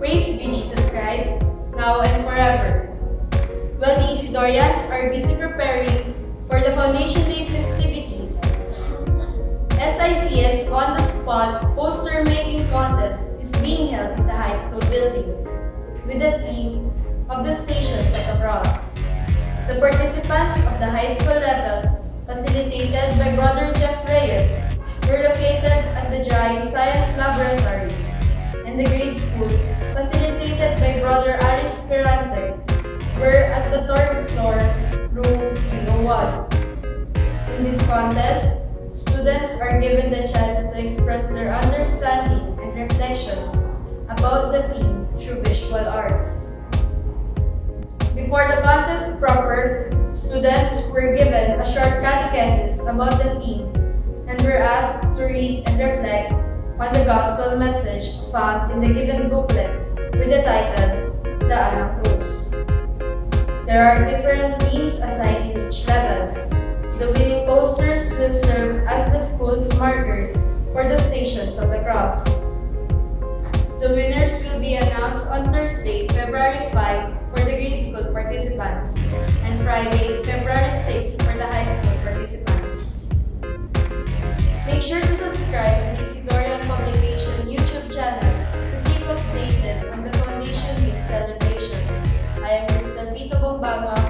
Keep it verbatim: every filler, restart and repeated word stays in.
Praise be Jesus Christ, now and forever. While the Isidorians are busy preparing for the Foundation Day festivities, S I C's on-the-spot poster-making contest is being held in the high school building with the theme of the stations set across. The participants of the high school level, facilitated by Brother Jeff Reyes, were located at the Dry Science Laboratory, and the grade school, facilitated by Brother Aris Pirante, were at the third floor, room three oh one. In this contest, students are given the chance to express their understanding and reflections about the theme through visual arts. Before the contest proper, students were given a short catechesis about the theme and were asked to read and reflect on the gospel message found in the given booklet with the title, Daan ng Cruz. There are different themes assigned in each level. The winning posters will serve as the school's markers for the stations of the cross. The winners will be announced on Thursday, February fifth for the grade school participants and Friday, February sixth for the high school participants. Make sure to subscribe to the Isidorian Publication YouTube channel to keep updated on the Foundation Week celebration. I am Crystal Vito Bombaga,